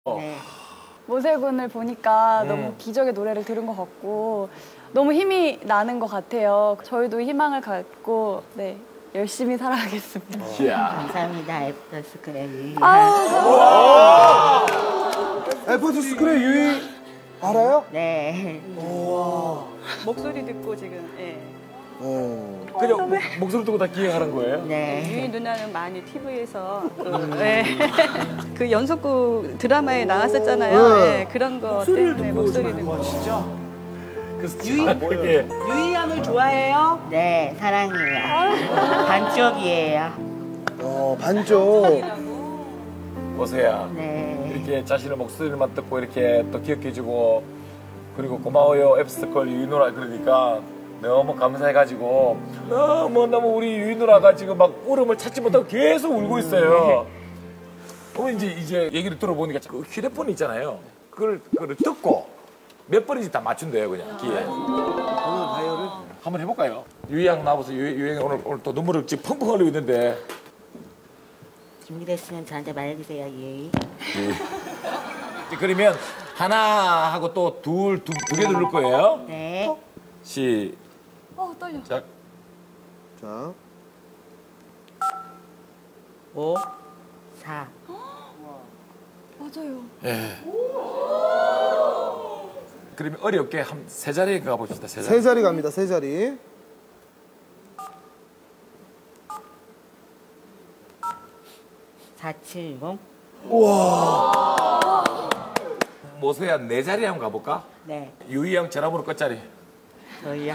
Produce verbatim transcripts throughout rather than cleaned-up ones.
네. 모세군을 보니까 음. 너무 기적의 노래를 들은 것 같고 너무 힘이 나는 것 같아요. 저희도 희망을 갖고 네 열심히 살아가겠습니다. 감사합니다. 애프터 스쿨의 유희. 애프터 스쿨의 유희 알아요? 네. 목소리 듣고 지금 예. 어. 그냥 목, 목소리 듣고 다 기획하는 거예요? 네. 유희 누나는 많이 티비에서 예. 그 연속극 드라마에 나왔었잖아요. 네. 예. 그런 거 때문에 목소리 듣고. 진짜? 유이 그게 유희 양을 좋아해요? 네, 사랑해요. 반쪽이에요. 어, 반쪽. 보세요. 네. 이렇게 자신의 목소리만 듣고 이렇게 또 기억해주고 그리고 고마워요 앱스컬 유이 누나 그러니까 너무 감사해가지고 너무 너무 우리 유이 누나가 지금 막 울음을 찾지 못하고 계속 울고 있어요. 어 이제 이제 얘기를 들어보니까 그 휴대폰이 있잖아요. 그걸 그걸 듣고 몇 번인지 다 맞춘대요 그냥 기에. 오늘 바이올을 한번 해볼까요? 유이 양 나와서 유이 유이 양 오늘 오늘 또 눈물을 지금 펑펑 흘리고 있는데. 준비됐으면 저한테 말해주세요, 유희. 그러면 하나 하고 또 둘 두 개 누를 거예요. 네. 어 떨려. 시작. 자, 오. 사. 맞아요. 예. 그러면 어렵게 한 세 자리에 가봅시다. 세 자리. 세 자리 갑니다. 세 자리. 사칠공. 모세야 네 자리 한번 가볼까? 네. 유이 형 전화번호 끝자리. 저희요.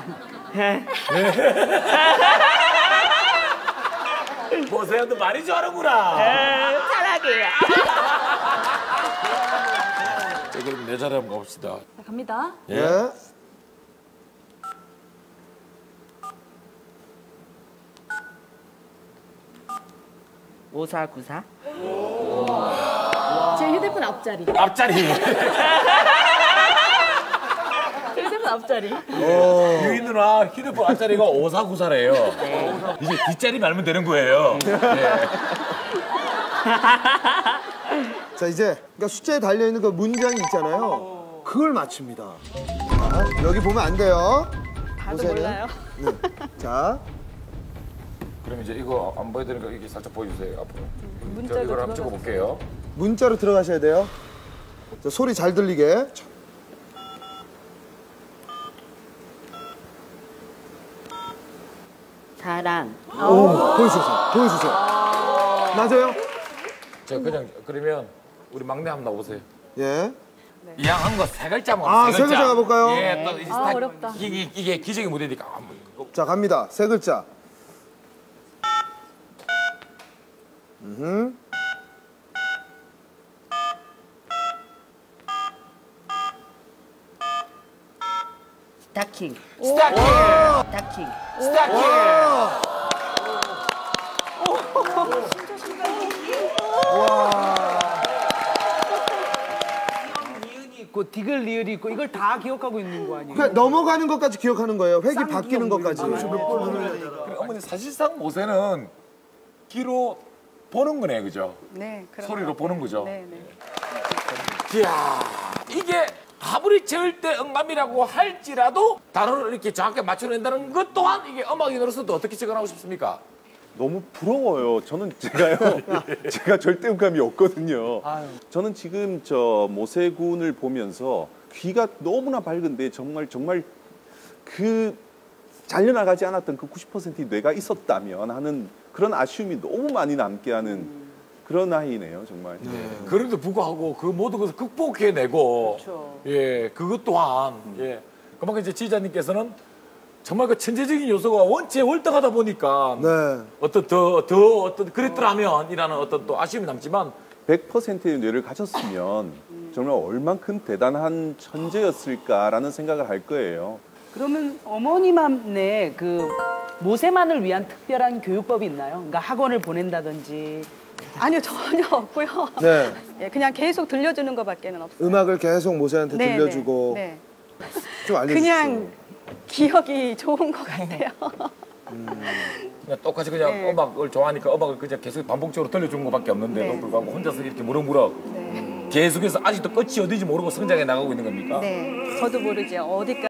모세야 너 많이 좋아하는구나. 사랑해요. 자, 그럼 네 자리 한번 가봅시다. 자, 갑니다. 예. 예. 오사구사. 제 휴대폰 앞자리. 앞자리. 제 휴대폰 앞자리. 어. 유이 누나 휴대폰 앞자리가 오사구사래요. 이제 뒷자리 말면 되는 거예요. 자, 이제 그러니까 숫자에 달려 있는 그 문장이 있잖아요. 그걸 맞춥니다. 자, 여기 보면 안 돼요. 다들 모세는. 몰라요. 네. 자, 그럼 이제 이거 안 보여드리니까 이게 살짝 보여주세요 앞으로. 문자도 저 이걸 한번 들어갔어요. 찍어볼게요. 문자로 들어가셔야 돼요. 자, 소리 잘 들리게. 사랑. 오, 보여주세요. 보여주세요. 맞아요? 자 그냥 그러면 우리 막내 한번 나오세요. 예. 이 양 한 거 세 글자만. 아, 세 글자 가볼까요? 예, 또 이제 아, 다- 어렵다. 이게, 이게 기적의 무대니까 한번. 자, 갑니다. 세 글자. 음. 스타킹. 스타킹! 스타킹. 스타킹! 니은이 있고 디글 리을이 있고 이걸 다 기억하고 있는 거 아니에요? 그냥 넘어가는 것까지 기억하는 거예요. 획이 쌍기역 바뀌는 뭐 것까지. 이런 거. 그래, 어머니 사실상 모세는 귀로 보는 거네, 그죠? 네. 그런 소리로 것 보는 거죠? 같아요. 네, 네. 이야, 이게 아무리 절대 음감이라고 할지라도 단어를 이렇게 정확하게 맞춰낸다는 것 또한 이게 음악인으로서도 어떻게 접근하고 싶습니까? 너무 부러워요. 저는 제가요, 제가 절대 음감이 없거든요. 아유. 저는 지금 저 모세군을 보면서 귀가 너무나 밝은데 정말 정말 그 잘려나가지 않았던 그 구십 퍼센트의 뇌가 있었다면 하는 그런 아쉬움이 너무 많이 남게 하는 그런 아이네요, 정말. 그런데 불구하고 그 모든 것을 극복해내고, 그렇죠. 예, 그것 또한, 예. 그만큼 이제 지휘자님께서는 정말 그 천재적인 요소가 원체 월등하다 보니까 네. 어떤 더, 더 어떤 그랬더라면이라는 어떤 또 아쉬움이 남지만 백 퍼센트의 뇌를 가졌으면 정말 얼만큼 대단한 천재였을까라는 생각을 할 거예요. 그러면 어머니만의 그 모세만을 위한 특별한 교육법이 있나요? 그러니까 학원을 보낸다든지. 아니요 전혀 없고요. 네. 예, 그냥 계속 들려주는 것밖에는 없어요. 음악을 계속 모세한테 네, 들려주고 네. 좀 알려주시죠. 그냥 기억이 좋은 것 같아요. 그냥 똑같이 그냥 네. 음악을 좋아하니까 음악을 그냥 계속 반복적으로 들려준 것밖에 없는데도 네. 불구하고 혼자서 이렇게 무럭무럭 네. 계속해서 아직도 끝이 어딘지 모르고 성장해 나가고 있는 겁니까? 네, 저도 모르죠. 어디까지.